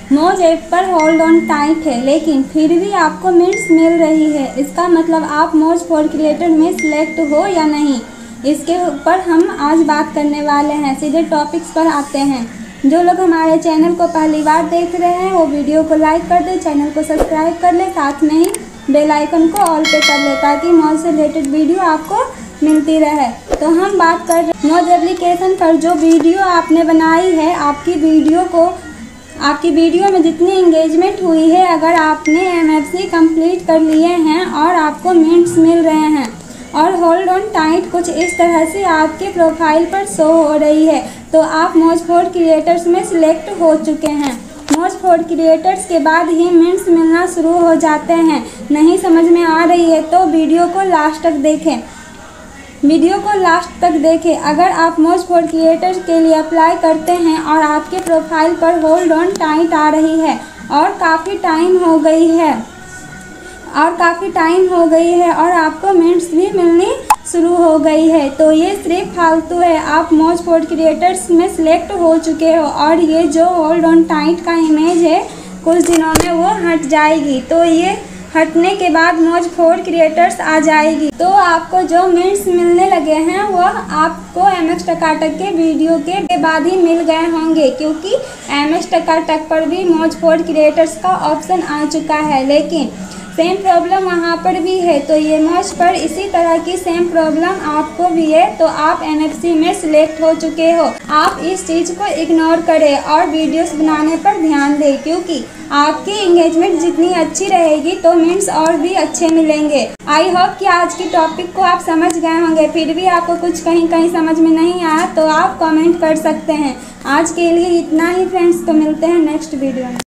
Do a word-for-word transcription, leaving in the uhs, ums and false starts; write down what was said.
मौज ऐप पर hold on tight है, लेकिन फिर भी आपको मिनट्स मिल रही है। इसका मतलब आप मौज फॉर क्रिएटर में सिलेक्ट हो या नहीं, इसके ऊपर हम आज बात करने वाले हैं। सीधे टॉपिक्स पर आते हैं। जो लोग हमारे चैनल को पहली बार देख रहे हैं वो वीडियो को लाइक कर दे, चैनल को सब्सक्राइब कर ले, साथ में ही बेल आइकन को ऑल पे कर ले ताकि मौज से रिलेटेड वीडियो आपको मिलती रहे। तो हम बात कर रहे हैं मौज एप्लीकेशन पर। जो वीडियो आपने बनाई है, आपकी वीडियो को आपकी वीडियो में जितनी एंगेजमेंट हुई है, अगर आपने एम एफ सी कंप्लीट कर लिए हैं और आपको मिनट्स मिल रहे हैं और होल्ड ऑन टाइट कुछ इस तरह से आपके प्रोफाइल पर शो हो रही है, तो आप मौज फॉर क्रिएटर्स में सिलेक्ट हो चुके हैं। मौज फॉर क्रिएटर्स के बाद ही मिनट्स मिलना शुरू हो जाते हैं। नहीं समझ में आ रही है तो वीडियो को लास्ट तक देखें वीडियो को लास्ट तक देखें। अगर आप मौज फॉर क्रिएटर्स के लिए अप्लाई करते हैं और आपके प्रोफाइल पर होल्ड ऑन टाइट आ रही है और काफ़ी टाइम हो गई है और काफ़ी टाइम हो गई है और आपको मिनट्स भी मिलनी शुरू हो गई है, तो ये सिर्फ फालतू है। आप मौज फॉर क्रिएटर्स में सिलेक्ट हो चुके हो और ये जो होल्ड ऑन टाइट का इमेज है कुछ दिनों में वो हट जाएगी। तो ये हटने के बाद मौज फॉर क्रिएटर्स आ जाएगी, तो आपको जो मिनट्स मिलने लगे हैं वो आपको एम एक्स टकाटक के वीडियो के बाद ही मिल गए होंगे, क्योंकि एम एक्स टकाटक पर भी मौज फॉर क्रिएटर्स का ऑप्शन आ चुका है। लेकिन सेम प्रॉब्लम वहाँ पर भी है, तो ये मौज पर इसी तरह की सेम प्रॉब्लम आपको भी है। तो आप एन एफ सी में सिलेक्ट हो चुके हो। आप इस चीज़ को इग्नोर करें और वीडियोस बनाने पर ध्यान दें, क्योंकि आपकी एंगेजमेंट जितनी अच्छी रहेगी तो मिनट्स और भी अच्छे मिलेंगे। आई होप कि आज की टॉपिक को आप समझ गए होंगे। फिर भी आपको कुछ कहीं कहीं समझ में नहीं आया तो आप कमेंट कर सकते हैं। आज के लिए इतना ही फ्रेंड्स, तो मिलते हैं नेक्स्ट वीडियो में।